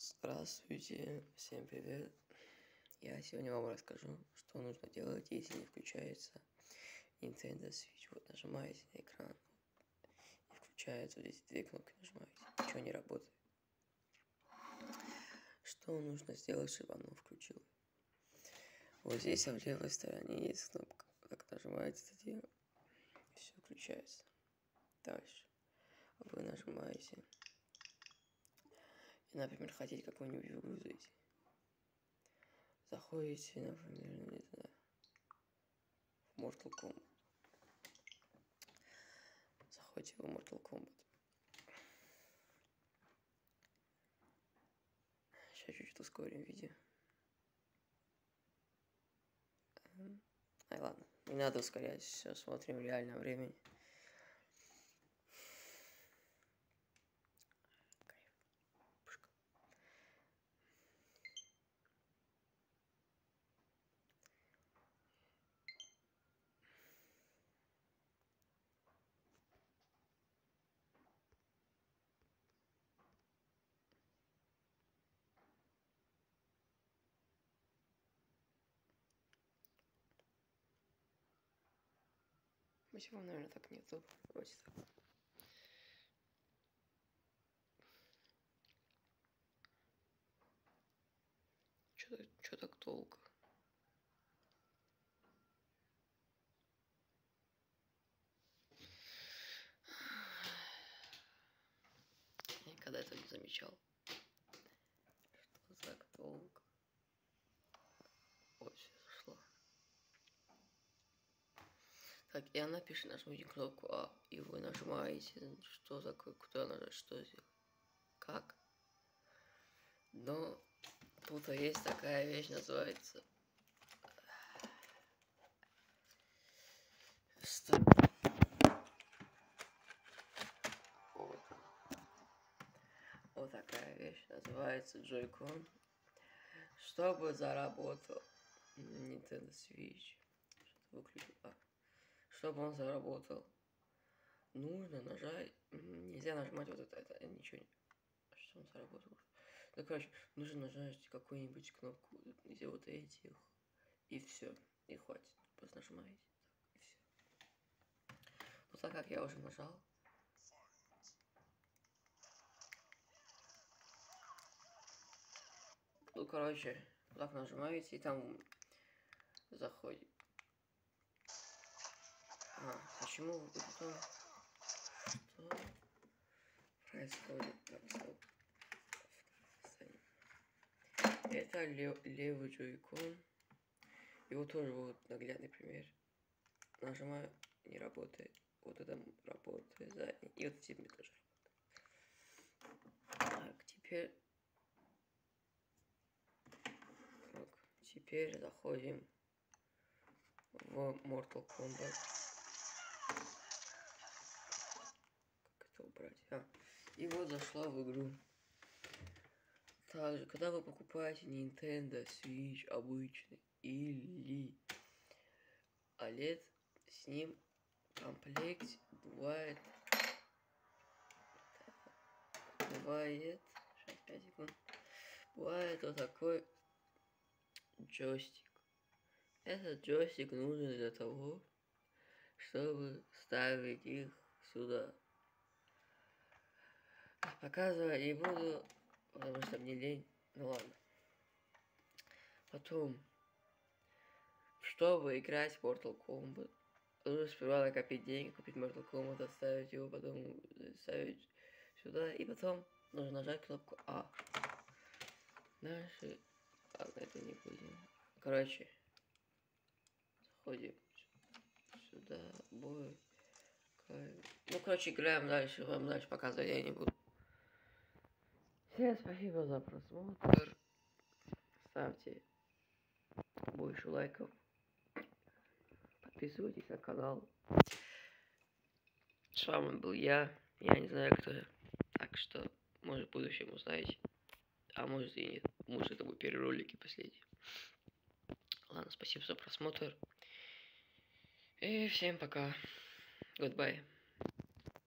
Здравствуйте, всем привет. Я сегодня вам расскажу, что нужно делать, если не включается Nintendo Switch. Вот нажимаете на экран, и включается, вот эти две кнопки нажимаете, ничего не работает. Что нужно сделать, чтобы оно включилось? Вот здесь в левой стороне есть кнопка, так нажимаете это дело, и все включается. Дальше вы нажимаете, и, например, хотите какую-нибудь игру зайти. Заходите, например, не знаю, в Mortal Kombat. Заходите в Mortal Kombat. Сейчас чуть-чуть ускорим видео. Ай, ладно, не надо ускорять, все смотрим в реальном времени. Почему, наверное, так нету? Давайте так. Чё так долго? Я никогда этого не замечал. Что так долго? Ой, все зашло. Так, и она пишет, нажмите кнопку А, и вы нажимаете, что такое, куда нажать, что сделать, как. Но тут есть такая вещь, называется вот такая вещь, называется Joy-Con. Чтобы заработал Nintendo Switch, чтобы он заработал, нужно нажать, нельзя нажимать вот это ничего не, что он заработал. Ну, короче, нужно нажать какую-нибудь кнопку, где вот этих, и все, и хватит, просто нажимаете, и все. Ну, так как я уже нажал, ну, короче, так нажимаете, и там заходит. Почему это? Что происходит? Это левый джойкон. И вот тоже вот наглядный пример. Нажимаю, не работает. Вот это работает, задний. И вот теперь тоже работает. Так, теперь заходим в Mortal Kombat. Как это убрать? И вот зашла в игру. Также, когда вы покупаете Nintendo Switch обычный или OLED, с ним в комплекте бывает 5 секунд, бывает вот такой джойстик. Этот джойстик нужен для того, чтобы ставить их сюда. Показывать не буду, потому что мне лень. Ну ладно. Потом, чтобы играть в Mortal Kombat, нужно сперва накопить деньги, купить Mortal Kombat, оставить его, потом ставить сюда, и потом нужно нажать кнопку А. Дальше... Ладно, это не будем. Короче, заходим сюда, бой. Ну, короче, играем дальше, вам дальше показывать я не буду. Всем спасибо за просмотр. Ставьте больше лайков. Подписывайтесь на канал. С вами был я не знаю кто я. Так что, может, в будущем узнаете. А может и нет. Может, это будет первый ролик и последний. Ладно, спасибо за просмотр. И всем пока. Goodbye.